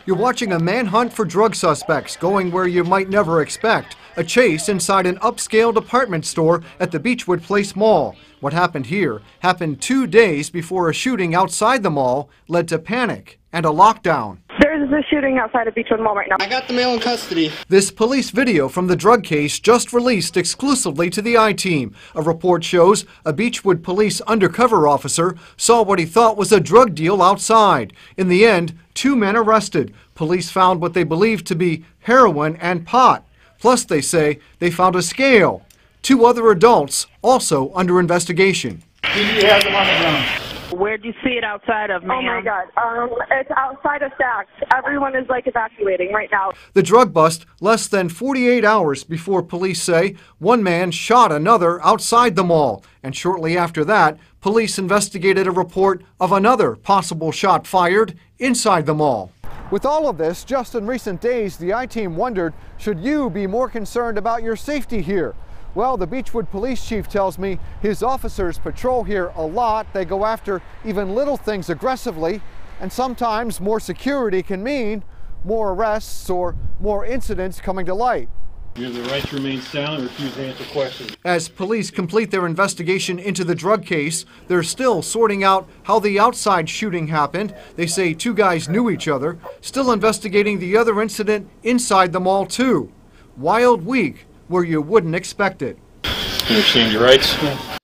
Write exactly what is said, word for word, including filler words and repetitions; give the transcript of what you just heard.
You're watching a manhunt for drug suspects going where you might never expect. A chase inside an upscale department store at the Beachwood Place mall. What happened here happened two days before a shooting outside the mall led to panic and a lockdown. There's a shooting outside of Beachwood Mall right now. I got the male in custody. This police video from the drug case just released exclusively to the I-Team. A report shows a Beachwood police undercover officer saw what he thought was a drug deal outside. In the end, two men arrested. Police found what they believed to be heroin and pot. Plus, they say they found a scale. Two other adults also under investigation. Who do you have them on the ground? Where'd you see it outside of, ma'am? Oh my God, um, it's outside of Saks. Everyone is like evacuating right now. The drug bust less than forty-eight hours before police say one man shot another outside the mall. And shortly after that, police investigated a report of another possible shot fired inside the mall. With all of this, just in recent days, the I-Team wondered, should you be more concerned about your safety here? Well, the Beachwood police chief tells me his officers patrol here a lot. They go after even little things aggressively, and sometimes more security can mean more arrests or more incidents coming to light. You have the right to remain silent and refuse to answer questions. As police complete their investigation into the drug case, they're still sorting out how the outside shooting happened. They say two guys knew each other. Still investigating the other incident inside the mall, too. Wild week where you wouldn't expect it. You understand your rights?